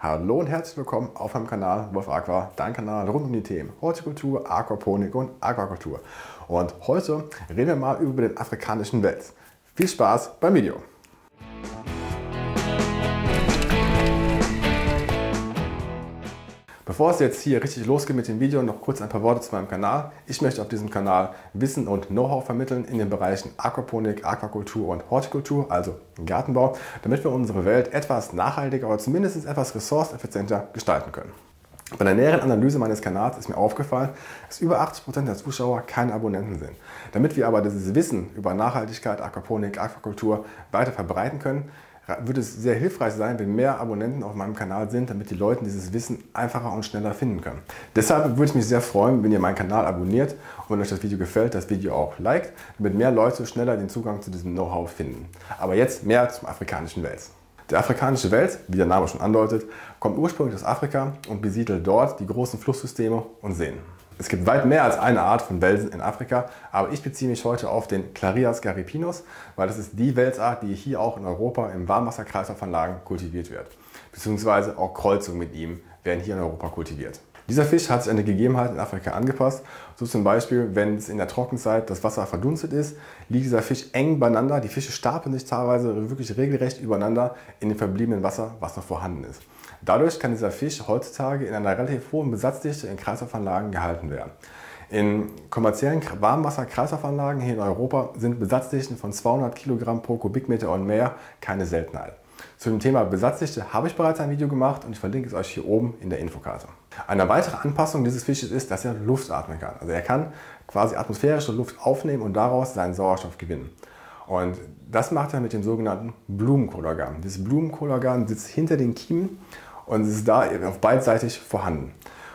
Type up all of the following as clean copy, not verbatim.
Hallo und herzlich willkommen auf meinem Kanal Wolf Aqua, dein Kanal rund um die Themen Hortikultur, Aquaponik und Aquakultur. Und heute reden wir mal über den afrikanischen Wels. Viel Spaß beim Video! Bevor es jetzt hier richtig losgeht mit dem Video, noch kurz ein paar Worte zu meinem Kanal. Ich möchte auf diesem Kanal Wissen und Know-how vermitteln in den Bereichen Aquaponik, Aquakultur und Hortikultur, also Gartenbau, damit wir unsere Welt etwas nachhaltiger oder zumindest etwas ressourceneffizienter gestalten können. Bei der näheren Analyse meines Kanals ist mir aufgefallen, dass über 80% der Zuschauer keine Abonnenten sind. Damit wir aber dieses Wissen über Nachhaltigkeit, Aquaponik, Aquakultur weiter verbreiten können, würde es sehr hilfreich sein, wenn mehr Abonnenten auf meinem Kanal sind, damit die Leute dieses Wissen einfacher und schneller finden können. Deshalb würde ich mich sehr freuen, wenn ihr meinen Kanal abonniert und wenn euch das Video gefällt, das Video auch liked, damit mehr Leute schneller den Zugang zu diesem Know-how finden. Aber jetzt mehr zum afrikanischen Wels. Der afrikanische Wels, wie der Name schon andeutet, kommt ursprünglich aus Afrika und besiedelt dort die großen Flusssysteme und Seen. Es gibt weit mehr als eine Art von Welsen in Afrika, aber ich beziehe mich heute auf den Clarias gariepinus, weil das ist die Welsart, die hier auch in Europa in Warmwasserkreislaufanlagen kultiviert wird. Beziehungsweise auch Kreuzungen mit ihm werden hier in Europa kultiviert. Dieser Fisch hat sich an die Gegebenheiten in Afrika angepasst. So zum Beispiel, wenn es in der Trockenzeit das Wasser verdunstet ist, liegt dieser Fisch eng beieinander. Die Fische stapeln sich teilweise wirklich regelrecht übereinander in dem verbliebenen Wasser, was noch vorhanden ist. Dadurch kann dieser Fisch heutzutage in einer relativ hohen Besatzdichte in Kreislaufanlagen gehalten werden. In kommerziellen Warmwasser-Kreislaufanlagen hier in Europa sind Besatzdichten von 200 Kilogramm pro Kubikmeter und mehr keine Seltenheit. Zu dem Thema Besatzdichte habe ich bereits ein Video gemacht und ich verlinke es euch hier oben in der Infokarte. Eine weitere Anpassung dieses Fisches ist, dass er Luft atmen kann. Also er kann quasi atmosphärische Luft aufnehmen und daraus seinen Sauerstoff gewinnen. Und das macht er mit dem sogenannten Blumenkohlorgan. Dieses Blumenkohlorgan sitzt hinter den Kiemen und ist da auf beidseitig vorhanden.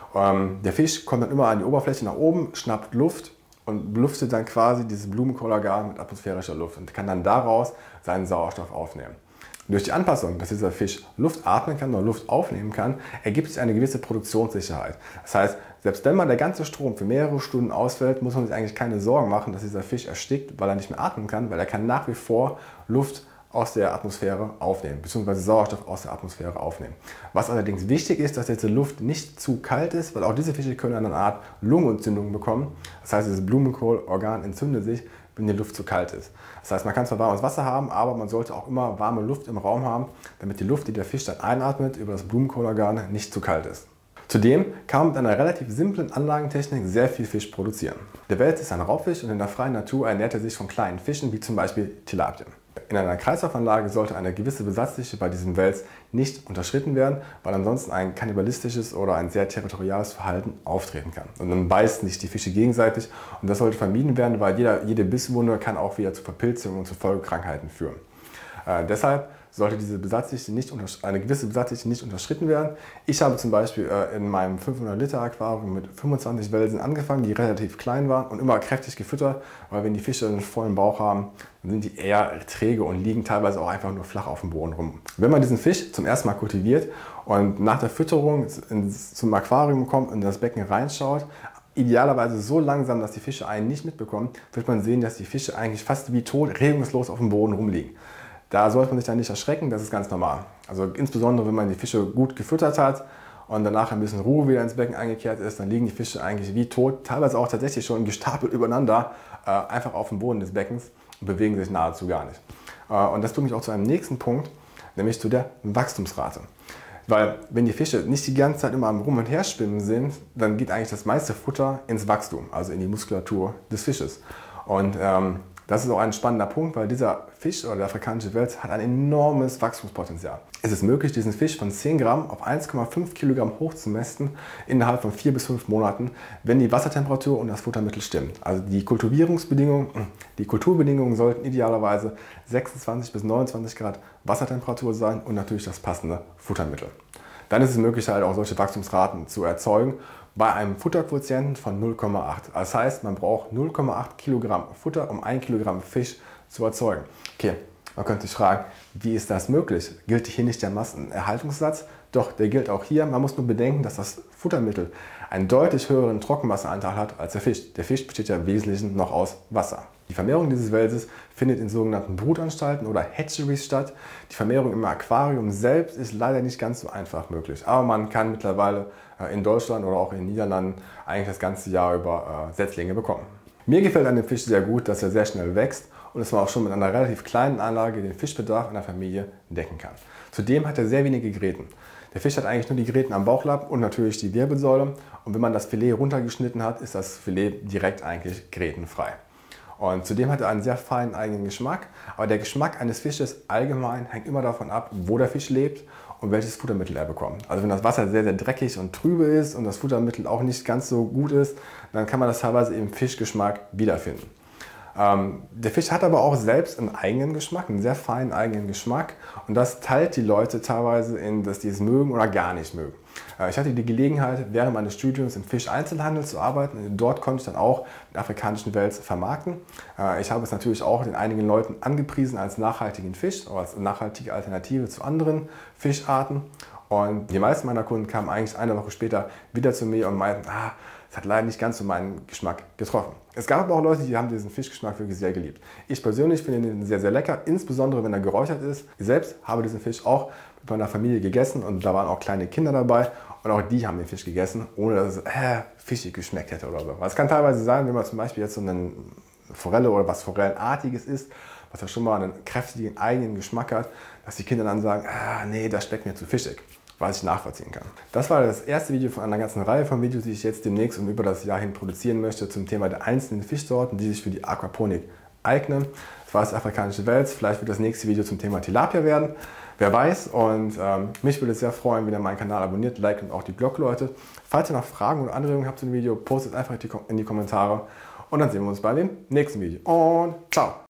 Der Fisch kommt dann immer an die Oberfläche nach oben, schnappt Luft und beluftet dann quasi dieses Blumenkohlorgan mit atmosphärischer Luft und kann dann daraus seinen Sauerstoff aufnehmen. Durch die Anpassung, dass dieser Fisch Luft atmen kann oder Luft aufnehmen kann, ergibt sich eine gewisse Produktionssicherheit. Das heißt, selbst wenn mal der ganze Strom für mehrere Stunden ausfällt, muss man sich eigentlich keine Sorgen machen, dass dieser Fisch erstickt, weil er nicht mehr atmen kann, weil er kann nach wie vor Luft aus der Atmosphäre aufnehmen, beziehungsweise Sauerstoff aus der Atmosphäre aufnehmen. Was allerdings wichtig ist, dass diese Luft nicht zu kalt ist, weil auch diese Fische können eine Art Lungenentzündung bekommen. Das heißt, dieses Blumenkohlorgan entzündet sich, wenn die Luft zu kalt ist. Das heißt, man kann zwar warmes Wasser haben, aber man sollte auch immer warme Luft im Raum haben, damit die Luft, die der Fisch dann einatmet, über das Blumenkohlorgan nicht zu kalt ist. Zudem kann man mit einer relativ simplen Anlagentechnik sehr viel Fisch produzieren. Der Wels ist ein Raubfisch und in der freien Natur ernährt er sich von kleinen Fischen, wie zum Beispiel Tilapien. In einer Kreislaufanlage sollte eine gewisse Besatzdichte bei diesem Wels nicht unterschritten werden, weil ansonsten ein kannibalistisches oder ein sehr territoriales Verhalten auftreten kann. Und dann beißen sich die Fische gegenseitig und das sollte vermieden werden, weil jede Bisswunde kann auch wieder zu Verpilzungen und zu Folgekrankheiten führen. Deshalb sollte eine gewisse Besatzdichte nicht unterschritten werden. Ich habe zum Beispiel in meinem 500 Liter Aquarium mit 25 Welsen angefangen, die relativ klein waren und immer kräftig gefüttert, weil wenn die Fische einen vollen Bauch haben, dann sind die eher träge und liegen teilweise auch einfach nur flach auf dem Boden rum. Wenn man diesen Fisch zum ersten Mal kultiviert und nach der Fütterung zum Aquarium kommt und in das Becken reinschaut, idealerweise so langsam, dass die Fische einen nicht mitbekommen, wird man sehen, dass die Fische eigentlich fast wie tot, regungslos auf dem Boden rumliegen. Da sollte man sich dann nicht erschrecken, das ist ganz normal. Also insbesondere, wenn man die Fische gut gefüttert hat und danach ein bisschen Ruhe wieder ins Becken eingekehrt ist, dann liegen die Fische eigentlich wie tot, teilweise auch tatsächlich schon gestapelt übereinander, einfach auf dem Boden des Beckens und bewegen sich nahezu gar nicht. Und das bringt mich auch zu einem nächsten Punkt, nämlich zu der Wachstumsrate. Weil wenn die Fische nicht die ganze Zeit immer am Rum und Her schwimmen sind, dann geht eigentlich das meiste Futter ins Wachstum, also in die Muskulatur des Fisches. Und das ist auch ein spannender Punkt, weil dieser Fisch oder der afrikanische Wels hat ein enormes Wachstumspotenzial. Es ist möglich, diesen Fisch von 10 Gramm auf 1,5 Kilogramm hochzumessen innerhalb von 4 bis 5 Monaten, wenn die Wassertemperatur und das Futtermittel stimmen. Also die Kulturbedingungen sollten idealerweise 26 bis 29 Grad Wassertemperatur sein und natürlich das passende Futtermittel. Dann ist es möglich, halt auch solche Wachstumsraten zu erzeugen bei einem Futterquotienten von 0,8. Das heißt, man braucht 0,8 Kilogramm Futter, um 1 Kilogramm Fisch zu erzeugen. Okay, man könnte sich fragen, wie ist das möglich? Gilt hier nicht der Massenerhaltungssatz? Doch der gilt auch hier. Man muss nur bedenken, dass das Futtermittel einen deutlich höheren Trockenwasseranteil hat als der Fisch. Der Fisch besteht ja im Wesentlichen noch aus Wasser. Die Vermehrung dieses Welses findet in sogenannten Brutanstalten oder Hatcheries statt. Die Vermehrung im Aquarium selbst ist leider nicht ganz so einfach möglich. Aber man kann mittlerweile in Deutschland oder auch in den Niederlanden eigentlich das ganze Jahr über Setzlinge bekommen. Mir gefällt an dem Fisch sehr gut, dass er sehr schnell wächst und dass man auch schon mit einer relativ kleinen Anlage den Fischbedarf einer Familie decken kann. Zudem hat er sehr wenige Gräten. Der Fisch hat eigentlich nur die Gräten am Bauchlappen und natürlich die Wirbelsäule. Und wenn man das Filet runtergeschnitten hat, ist das Filet direkt eigentlich grätenfrei. Und zudem hat er einen sehr feinen eigenen Geschmack. Aber der Geschmack eines Fisches allgemein hängt immer davon ab, wo der Fisch lebt und welches Futtermittel er bekommt. Also wenn das Wasser sehr, sehr dreckig und trübe ist und das Futtermittel auch nicht ganz so gut ist, dann kann man das teilweise im Fischgeschmack wiederfinden. Der Fisch hat aber auch selbst einen eigenen Geschmack, einen sehr feinen eigenen Geschmack. Und das teilt die Leute teilweise in, dass die es mögen oder gar nicht mögen. Ich hatte die Gelegenheit, während meines Studiums im Fischeinzelhandel zu arbeiten. Dort konnte ich dann auch den afrikanischen Wels vermarkten. Ich habe es natürlich auch den einigen Leuten angepriesen als nachhaltigen Fisch, oder als nachhaltige Alternative zu anderen Fischarten. Und die meisten meiner Kunden kamen eigentlich eine Woche später wieder zu mir und meinten, es hat leider nicht ganz so meinen Geschmack getroffen. Es gab aber auch Leute, die haben diesen Fischgeschmack wirklich sehr geliebt. Ich persönlich finde ihn sehr, sehr lecker, insbesondere wenn er geräuchert ist. Ich selbst habe diesen Fisch auch mit meiner Familie gegessen und da waren auch kleine Kinder dabei und auch die haben den Fisch gegessen, ohne dass es fischig geschmeckt hätte oder so. Es kann teilweise sein, wenn man zum Beispiel jetzt so eine Forelle oder was Forellenartiges isst, was ja schon mal einen kräftigen eigenen Geschmack hat, dass die Kinder dann sagen, nee, das schmeckt mir zu fischig. Was ich nachvollziehen kann. Das war das erste Video von einer ganzen Reihe von Videos, die ich jetzt demnächst und über das Jahr hin produzieren möchte zum Thema der einzelnen Fischsorten, die sich für die Aquaponik eignen. Das war das afrikanische Wels. Vielleicht wird das nächste Video zum Thema Tilapia werden. Wer weiß. Und mich würde es sehr freuen, wenn ihr meinen Kanal abonniert, liked und auch die Glocke läutet. Falls ihr noch Fragen oder Anregungen habt zu dem Video, postet einfach in die Kommentare. Und dann sehen wir uns bei dem nächsten Video. Und ciao!